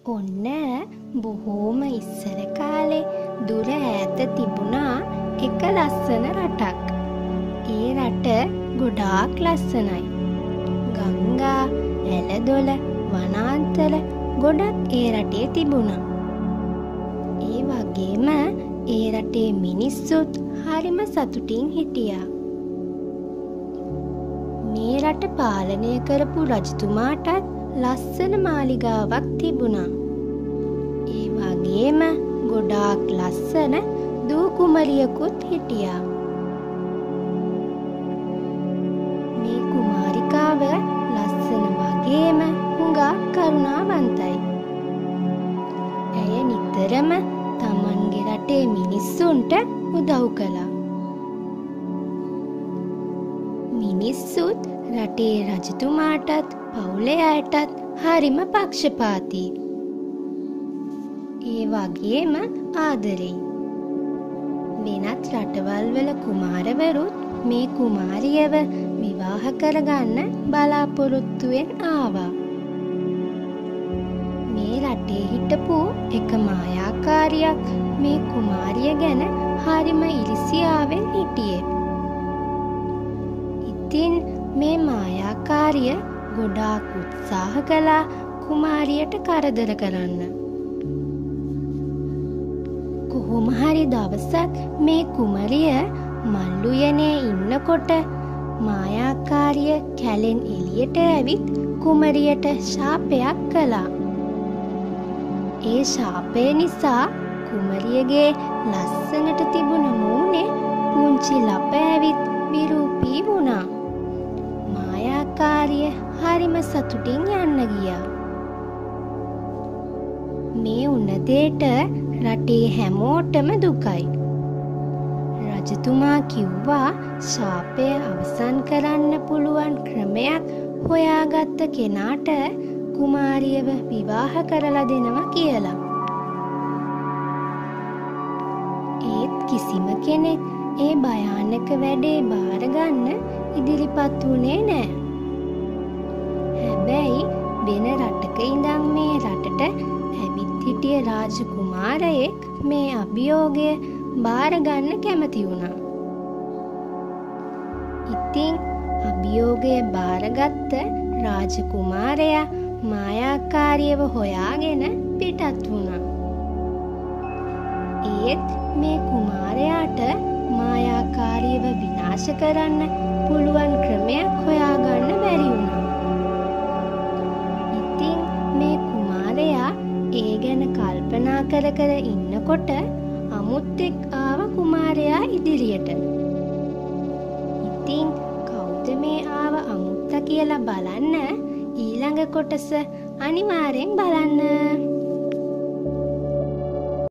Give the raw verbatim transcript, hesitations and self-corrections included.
ඔන්න බොහෝම ඉස්සර කාලේ දුර ඈත තිබුණා එක ලස්සන රටක්. ඒ රට ගොඩාක් ලස්සනයි. ගංගා, ඇලදොල, වනාන්තර ගොඩක් ඒ රටේ තිබුණා. ඒ වගේම ඒ රටේ මිනිස්සුත් හරිම සතුටින් හිටියා. මේ රට පාලනය කරපු රජතුමාටත් ලස්සන මාලිගාවක් තිබුණා. ඒ වගේම ගොඩාක් ලස්සන දූ කුමරියකුත් හිටියා. මේ කුමාරිකාව ලස්සන වගේම හුඟක් කරුණාවන්තයි. ඇය නිතරම තමන්ගේ රටේ මිනිස්සුන්ට උදව් කළා. මිනිස්සුත් රටේ රජතුමාටත් පවුලේ අයටත් හරිම පක්ෂපාතී. ඒ වගේම ආදරෙයි. වෙනත් රටවල් වල කුමාරවරුත් මේ කුමාරියව විවාහ කරගන්න බලාපොරොත්තුවෙන් ආවා. මේ රටේ හිටපු එක මායාකාරියක් මේ කුමාරිය ගැන හරිම ඉරිසියාවෙන් හිටියේ. ඉතින් මේ මායාකාරිය ගොඩාක් උත්සාහ කළා කුමාරියට කරදර කරන්න. කොහොම හරි දවසක් මේ කුමරිය මල් උයනේ ඉන්නකොට මායාකාරිය කැලෙන් එළියට ඇවිත් කුමරියට ශාපයක් කළා. ඒ ශාපය නිසා කුමරියගේ ලස්සනට තිබුණ මූණේ පුංචි ලප ඇවිත් විරූපී වුණා. මායාකාරිය හරිම සතුටින් යන්න ගියා. මේ වුණ දෙයට රටේ හැමෝටම දුකයි. රජතුමා කිව්වා ශාපය අවසන් කරන්න පුළුවන් ක්‍රමයක් හොයාගත්ත කෙනාට කුමාරියව විවාහ කරලා දෙනවා කියලා. ඒත් කිසිම කෙනෙක් ඒ භයානක වැඩේ බාරගන්න ඉදිරිපත් වුණේ නෑ. හැබැයි වෙන රටක ඉඳන් මේ රටට ඇවිත් හිටිය රාජකුමාරයෙක් මේ අභියෝගය බාරගන්න කැමති වුණා. ඉතින් අභියෝගය බාරගත්ත රාජකුමාරයා මායාකාරියව හොයාගෙන පිටත් වුණා. ඒත් මේ කුමාරයාට මායාකාරියව විනාශ කරන්න පුළුවන් ක්‍රමයක් හොයාගන්න බැරි වුණා. ඉතින් මේ කුමාරයා ඒ ගැන කල්පනා කර කර ඉන්නකොට අමුත්තෙක් ආව කුමාරයා ඉදිරියට. ඉතින් කවුද මේ ආව අමුත්තා කියලා බලන්න ඊළඟ කොටස අනිවාර්යෙන් බලන්න.